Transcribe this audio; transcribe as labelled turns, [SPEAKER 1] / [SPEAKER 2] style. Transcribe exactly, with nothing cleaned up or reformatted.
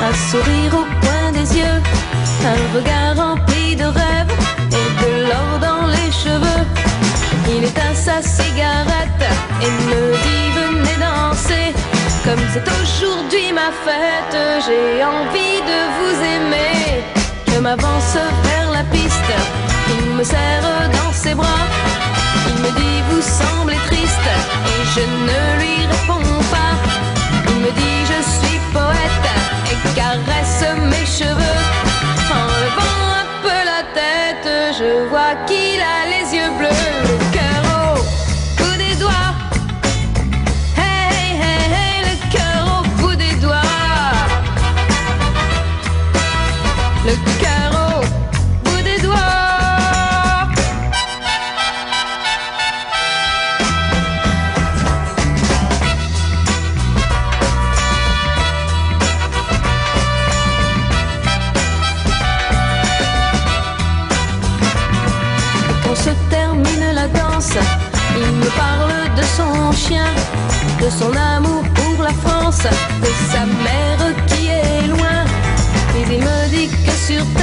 [SPEAKER 1] un sourire au coin des yeux, un regard rempli de rêves et de l'or dans les cheveux. Il éteint sa cigarette et me dit venez danser. Comme c'est aujourd'hui ma fête, j'ai envie de vous aimer. Je m'avance vers la piste, il me serre dans ses bras. Il me dit vous semblez triste et je ne lui réponds pas. Il me dit je suis poète et caresse mes cheveux. En levant un peu la tête, je vois qu'il a les yeux bleus. Le cœur au bout des doigts. Hey, hey, hey, le cœur au bout des doigts. Le cœur au bout des doigts. Se termine la danse, il me parle de son chien, de son amour pour la France, de sa mère qui est loin. Mais il me dit que sur